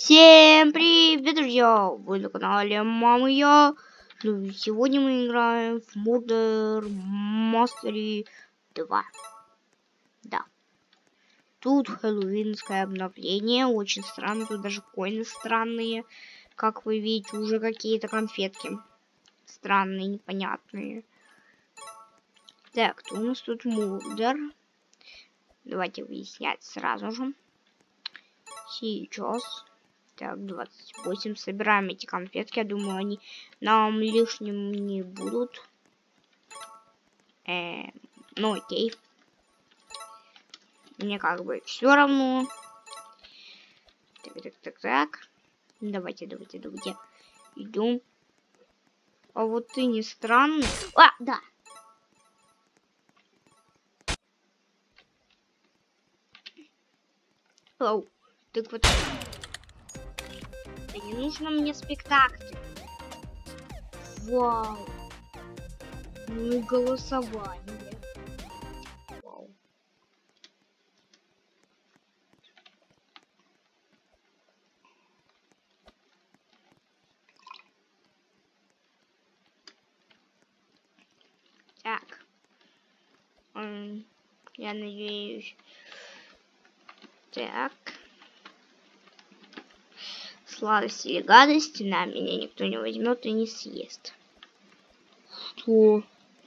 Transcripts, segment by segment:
Всем привет, друзья! Вы на канале Мама и я. Ну, сегодня мы играем в Murder Mystery 2. Да. Тут хэллоуинское обновление. Очень странно. Тут даже коины странные. Как вы видите, уже какие-то конфетки. Странные, непонятные. Так, кто у нас тут Murder? Давайте выяснять сразу же. Сейчас. Так, 28. Собираем эти конфетки. Я думаю, они нам лишним не будут. Ну окей. Мне как бы все равно. Так. Давайте. Идем. А вот ты не странный. А, да. Оу. Так вот. Да не нужно мне спектакль. Вау. Ну и голосование. Вау. Так. Я надеюсь. Так. Сладости или гадости на меня никто не возьмет и не съест. Что?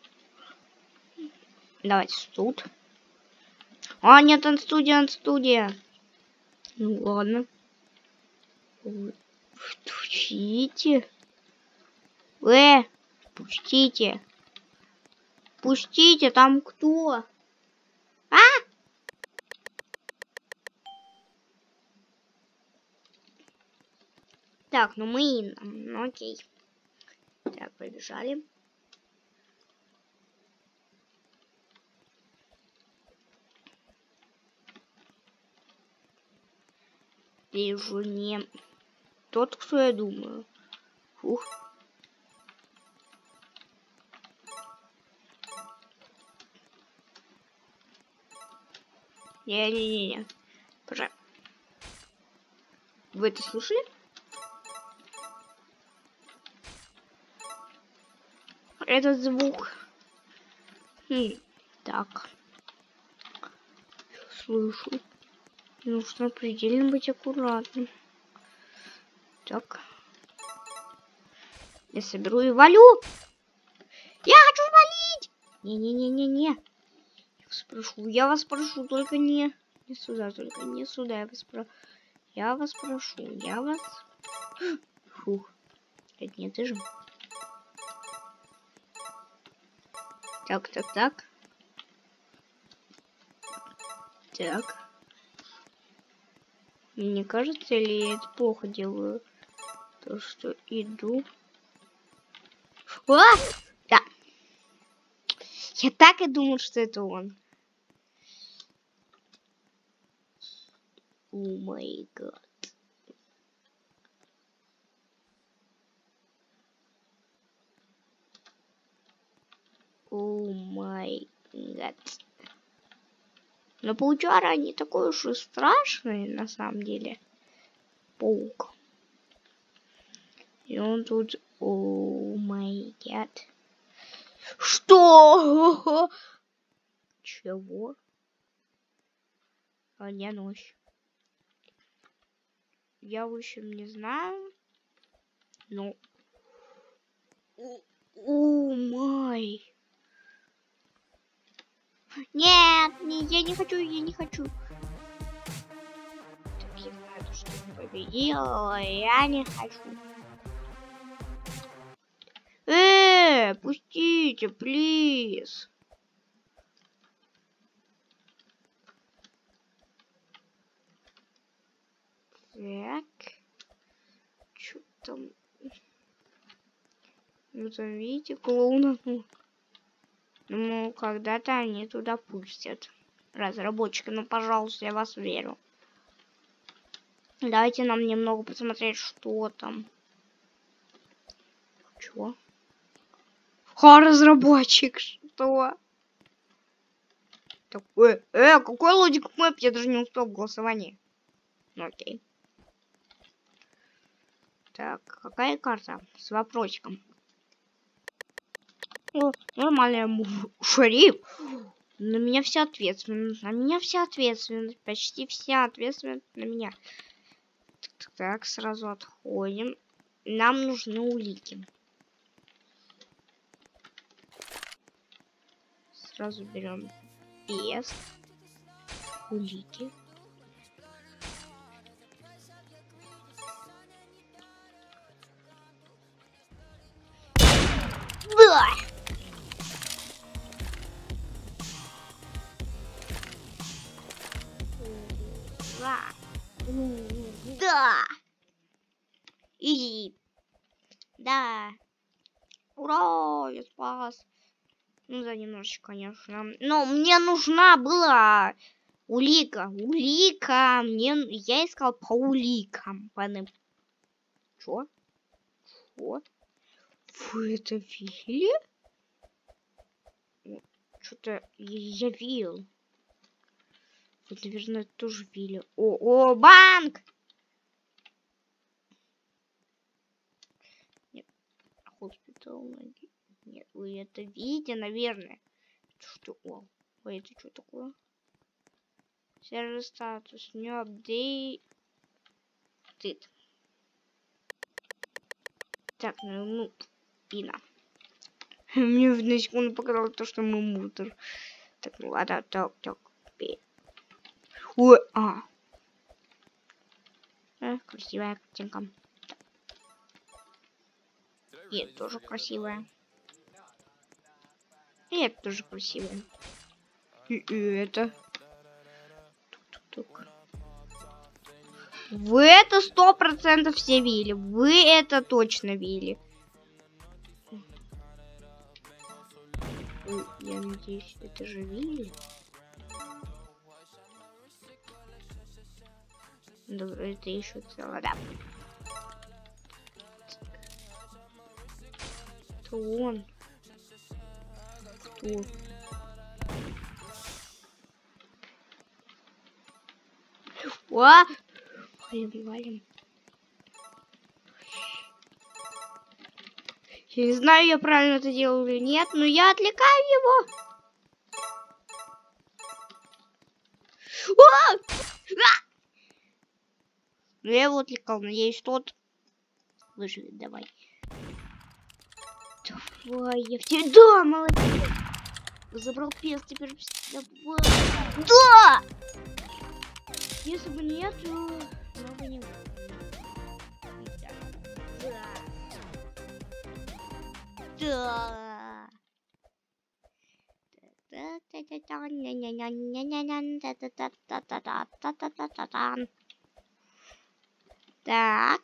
Давайте тут. А, нет, студия. Ну ладно. Пустите. Пустите. Пустите, там кто? А? Так, ну мы... Ну окей. Так, побежали. Ты же не тот, кто я думаю. Фух. Не. Пожалуйста. Вы это слышали? Этот звук. Так. Слышу. Нужно предельно быть аккуратным. Так. Я соберу и валю. Я хочу валить. Не. Я вас прошу, только не сюда, Я вас прошу. Фух. Это не ты же. Так. Так. Мне кажется, или я это плохо делаю? То, что иду. А! Да. Я так и думал, что это он. О май гад. О май гад. Но паучара не такой уж и страшный, на самом деле. Паук. И он тут... О май гад. Что? Чего? А не ночь. Я, в общем, не знаю. Но... О май. Нет, я не хочу. Так, я знаю, что он победил, я не хочу. Пустите, плиз. Так. Что там? Ну, там, видите, клоуна. Ну, когда-то они туда пустят. Разработчики, ну, пожалуйста, я вас верю. Давайте нам немного посмотреть, что там. Чего? Разработчик, что? Так, какой логик мэп? Я даже не успел в голосовании. Ну, окей. Так, какая карта? С вопросиком. О, нормальный шериф. На меня вся ответственность. На меня вся ответственность. Почти вся ответственность на меня. Так, сразу отходим. Нам нужны улики. Сразу берем без улики. Да! Да! И да! Ура! Я спас! Ну да, немножечко, конечно. Но мне нужна была улика. Улика. Я искал по уликам. Чё? Чё? Вы это видели? Что-то я видел. Вы, наверное, тоже видели. О, банк! Нет. Хоспитал. Нет, вы это видите, наверное. Что? О, это что такое? Сервис статус. Не апдейт. Так, ну, Ина. Мне на секунду показалось то, что мы мутор. Так, ну ладно, так. Ой, красивая картинка. И это тоже красивая. И это тоже красивая. И это. Тук. Вы это 100% все видели. Вы это точно видели. Я надеюсь, это же видели. Добро, это еще целое, да. Кто он? Кто? О! Валим. Я не знаю, я правильно это делаю или нет, но я отвлекаю его. Ну, я его отвлекал, надеюсь, тот выживет. Давай, я в тебе. Да, молодец. Забрал пес, теперь давай. Да! Если бы нет, то много не было. Да. Так.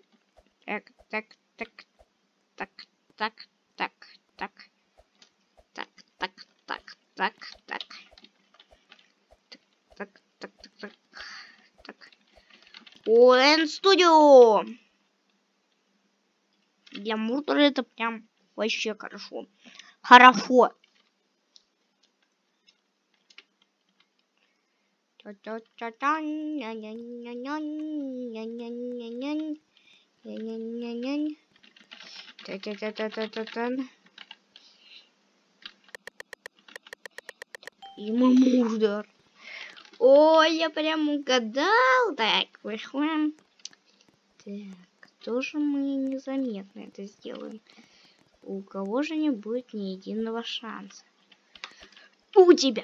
Олен Студио. Для муртера это прям вообще хорошо. Хорошо. И мурдер. Ой, я прям угадал. Так, выходим. Так, тоже мы незаметно это сделаем. У кого же не будет ни единого шанса? У тебя.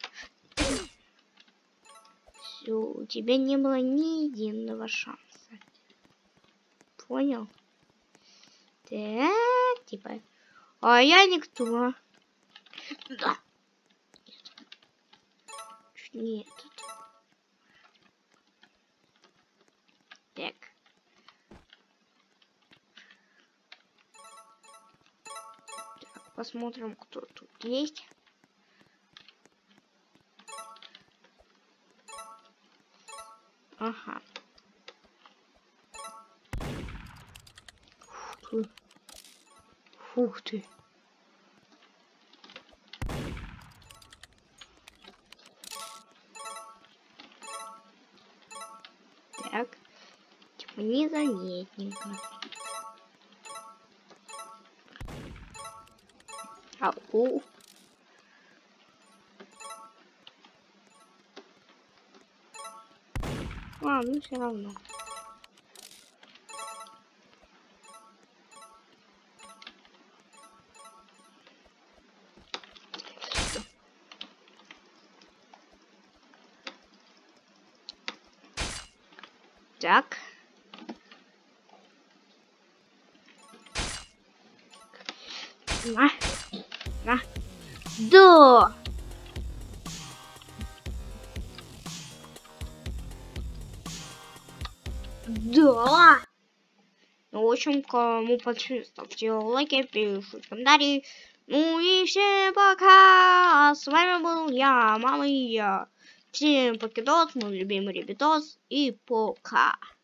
Все, у тебя не было ни единого шанса. Понял? Так, типа. А я никто. Да. Чуть не этот. Так. Так, посмотрим, кто тут есть. Ага. Ух ты. Так. Типа Незаметненько. Ау. Ну все равно. Так. На. Да! Да! Ну, в общем, кому понравилось, ставьте лайки, пишите комментарии. Ну и всем пока! С вами был я, мама и я. Всем покидос, мой любимый ребятос, и пока!